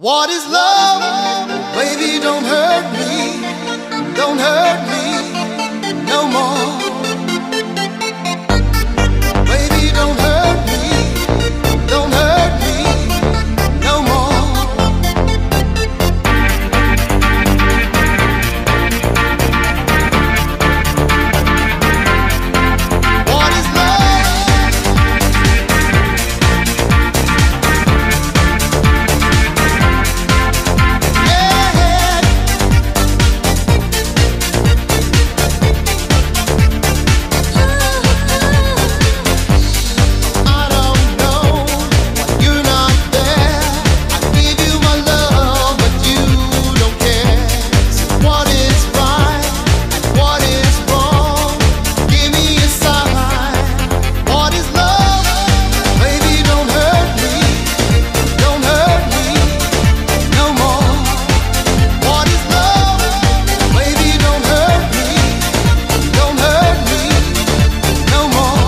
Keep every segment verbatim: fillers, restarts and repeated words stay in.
What is love? Baby, don't hurt me, don't hurt me no more. Baby, don't hurt me, don't hurt me no more. What is love? Yeah. I don't know why you're not there. I give you my love, but you don't care. So what is right and what is wrong? Give me a sign. What is love? Baby, don't hurt me, don't hurt me no more. What is love? Baby, don't hurt me, don't hurt me no more.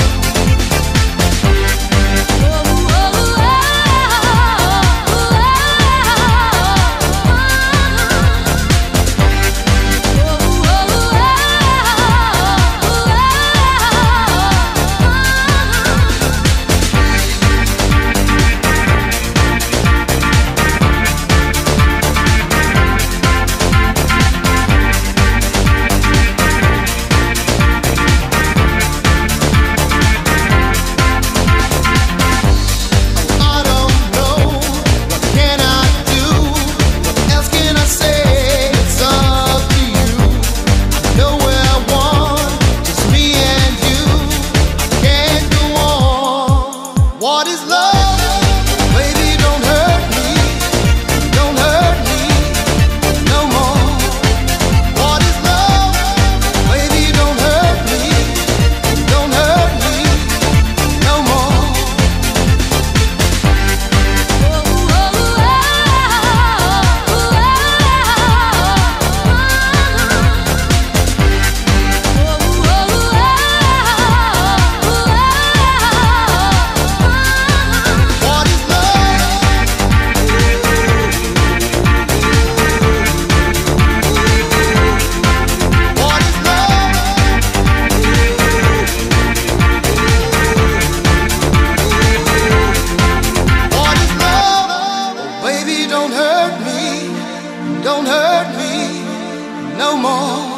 I don't know, what can I do? What else can I say? It's up to you. I know where I want, just me and you. I can't go on. What is love? Baby, don't hurt me, don't hurt me no more. What is love? Baby, don't hurt me, don't hurt me no more. What is love? What is love? What is love? Oh, baby, don't hurt me, don't hurt me no more.